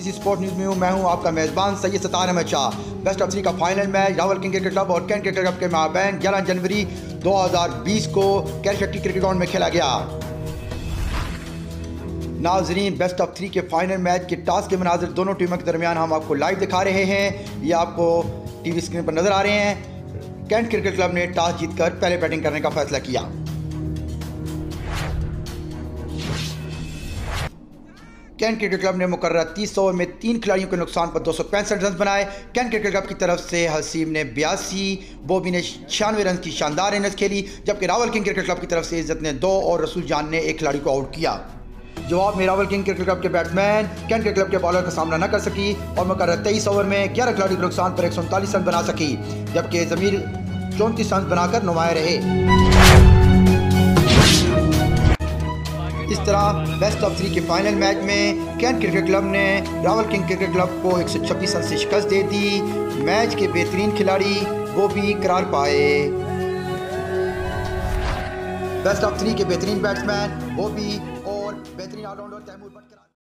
BBC sport news में हूँ। मैं हूँ आपका मेज़बान सैयद सत्तार अहमद शाह। बेस्ट ऑफ 3 का final match Rawalpindi cricket club और कैंट क्रिकेट क्लब के माबैन 11 जनवरी 2020 को कैंट फैक्ट्री क्रिकेट ग्राउंड में खेला गया। नाजरीन, बेस्ट ऑफ 3 के फाइनल मैच के टॉस के मनाज़िर दोनों टीमों के दरमियान हम आपको लाइव दिखा रहे हैं। ये आपको टीवी स्क्रीन पर नज़र आ रहे हैं। कैंट क्रिकेट क्लब ने टॉस जीतकर पहले बैटिंग करने का फैसला किया। कैंट क्रिकेट क्लब ने मुकर्रर 30 ओवर में 3 खिलाड़ियों के नुकसान पर 265 रन बनाए। कैंट क्रिकेट क्लब की तरफ से हसीब ने 82, बॉबी ने 96 रन की शानदार इनिंग्स खेली, जबकि रावलपिंडी क्रिकेट क्लब की तरफ से इज्जत ने 2 और रसूल जान ने एक खिलाड़ी को आउट किया। जवाब में रावलपिंडी क्रिकेट क्लब के बैट्समैन कैंट क्रिकेट क्लब के बॉलर का सामना न कर सकी और मुकर्रर 23 ओवर में 11 खिलाड़ी के नुकसान पर 139 रन बना सकी, जबकि जमीर 34 रन बनाकर नुमाया रहे। इस तरह बेस्ट ऑफ 3 के फाइनल मैच में कैंट क्रिकेट क्लब ने रावलपिंडी क्रिकेट क्लब को 126 रन से शिकस्त दे दी। मैच के बेहतरीन खिलाड़ी बॉबी करार पाए। बेस्ट ऑफ 3 के बेहतरीन बैट्समैन बॉबी और बेहतरीन ऑलराउंडर तैमूर।